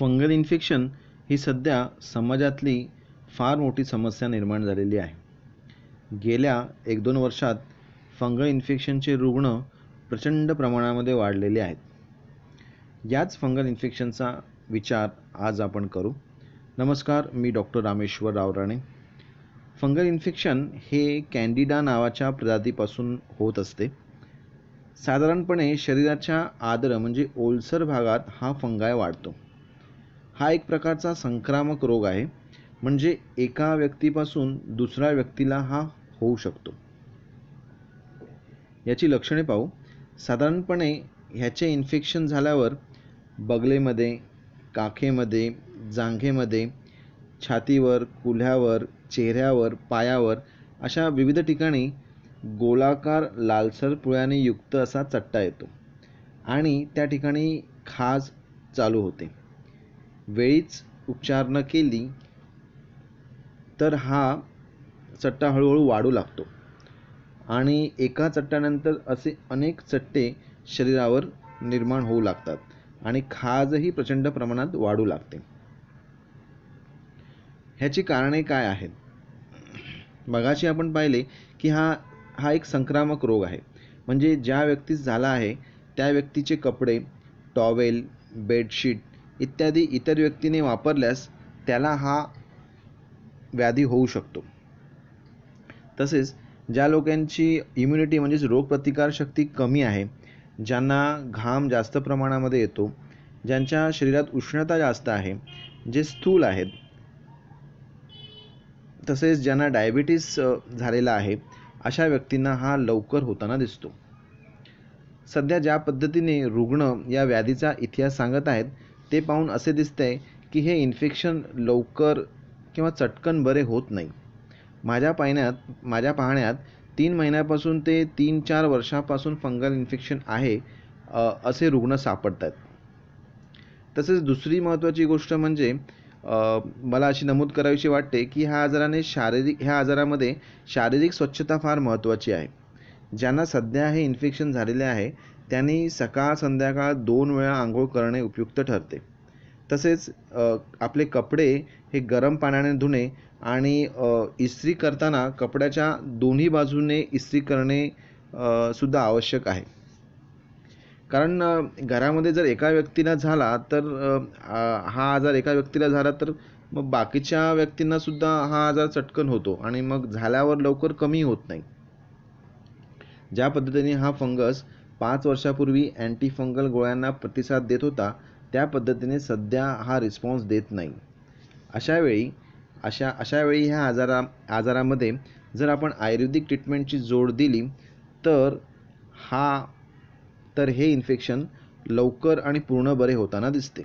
Fungal infection ही सध्या समाजातली फार मोठी समस्या निर्माण झालेली आहे. गेल्या 1-2 वर्षात फंगल इन्फेक्शनचे रुग्ण प्रचंड प्रमाणामध्ये वाढलेले आहेत. याच फंगल इन्फेक्शनचा विचार आज आपण करू. नमस्कार, मी doctor Rameshwar Ravrane. Fungal infection हे कॅन्डिडा नावाच्या प्रजातीपासून होत असते. साधारणपणे शरीराच्या आद्र म्हणजे ओलसर भागात हा फंगाय वाढतो. हा एक प्रकारचा संक्रामक रोग आहे, म्हणजे एका व्यक्तीपासून दुसऱ्या व्यक्तीला हा होऊ शकतो. याची लक्षणे पाहू. साधारणपणे ह्याचे इन्फेक्शन झाल्यावर बगलेमध्ये, काखेमध्ये, जांघेमध्ये, छातीवर, कुल्ह्यावर, चेहऱ्यावर, पायावर अशा विविध ठिकाणी गोलाकार लालसर पुळ्याने युक्त असा चट्टा येतो आणि त्या ठिकाणी खाज चालू होते. वेळीच उपचार न केली तर हा चट्टा हळूहळू वाढू लागतो आणि एका चट्ट्यानंतर असे अनेक चट्टे शरीरावर निर्माण होऊ लागतात आणि खाजही प्रचंड प्रमाणात वाढू लागते. ह्याची कारणे काय आहेत? मगाशी आपण पाहिले की हा एक संक्रामक रोग आहे, म्हणजे ज्या व्यक्तीस झाला आहे त्या व्यक्तीचे कपडे, टॉवेल, बेडशीट इत्यादी इतर व्यक्तीने वापरल्यास त्याला हा व्याधी होऊ शकतो. तसेच ज्या लोकांची इम्युनिटी म्हणजेच रोगप्रतिकारशक्ती कमी आहे, ज्यांना घाम जास्त प्रमाणामध्ये येतो, ज्यांच्या शरीरात उष्णता जास्त आहे, जे स्थूल आहेत, तसेच ज्यांना डायबिटीस झालेला आहे, अशा व्यक्तींना हा लवकर होताना दिसतो. सध्या ज्या पद्धतीने रुग्ण या व्याधीचा इतिहास सांगत आहेत ते पाहून असे दिसतंय की हे इन्फेक्शन लवकर किंवा चटकन बरे होत नाही. माझ्या पाहण्यात 3 महिन्यापासून ते 3-4 वर्षापासून फंगल इन्फेक्शन आहे असे रुग्ण सापडतात. तसेच दुसरी महत्त्वाची गोष्ट म्हणजे मला अशी नमूद करावीशी वाटते की ह्या आजारामध्ये शारीरिक स्वच्छता फार महत्त्वाची आहे. ज्यांना सध्या हे इन्फेक्शन झालेले आहे त्यांनी सकाळ संध्याकाळ 2 वेळा आंघोळ करणे उपयुक्त ठरते. तसेच आपले कपडे हे गरम पाण्याने धुणे आणि इस्त्री करताना कपड्याच्या दोन्ही बाजूने इस्त्री करणे सुद्धा आवश्यक आहे. कारण घरामध्ये जर एका व्यक्तीला झाला तर हा आजार एका व्यक्तीला झाला तर मग बाकीच्या व्यक्तींना सुद्धा हा आजार चटकन होतो आणि मग झाल्यावर लवकर कमी होत नाही. ज्या पद्धतीने हा फंगस 5 वर्षापूर्वी अँटी फंगल गोळ्यांना प्रतिसाद देत होता, त्या पद्धतीने सध्या हा रिस्पॉन्स देत नाही. अशा वेळी ह्या आजारामध्ये जर आपण आयुर्वेदिक ट्रीटमेंटची जोड दिली तर हे इन्फेक्शन लवकर आणि पूर्ण बरे होताना दिसते.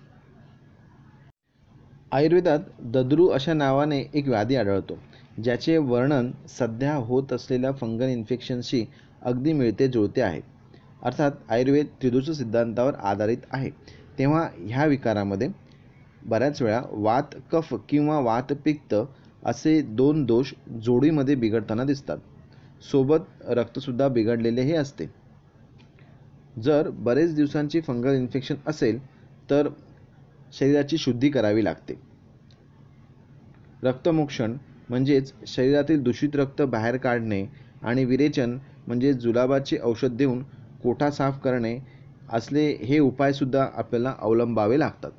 आयुर्वेदात दद्रू अशा नावाने एक व्याधी आढळतो, ज्याचे वर्णन सध्या होत असलेल्या फंगल इन्फेक्शनशी अगदी मिळते जुळते आहे. अर्थात आयुर्वेद त्रिदोष सिद्धांतावर आधारित आहे. तेव्हा ह्या विकारामध्ये बऱ्याच वेळा वात कफ किंवा वात पित्त असे 2 दोष जोडीमध्ये बिघडताना दिसतात. सोबत रक्तसुद्धा बिघडलेले हे असते. जर बरेच दिवसांची फंगल इन्फेक्शन असेल तर शरीराची शुद्धी करावी लागते. रक्तमोक्षण म्हणजेच शरीरातील दूषित रक्त बाहेर काढणे आणि विरेचन म्हणजे जुलाबाचे औषध देऊन कोठा साफ करणे असले हे उपायसुद्धा आपल्याला अवलंबावे लागतात.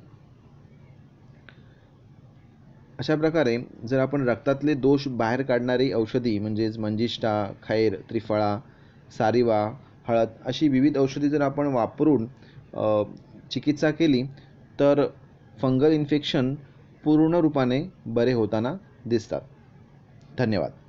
अशा प्रकारे जर आपण रक्तातले दोष बाहेर काढणारी औषधी म्हणजेच मंजिष्ठा, खैर, त्रिफळा, सारिवा, हळद अशी विविध औषधी जर आपण वापरून चिकित्सा केली तर फंगल इन्फेक्शन पूर्ण रूपाने बरे होताना दिसतात. धन्यवाद.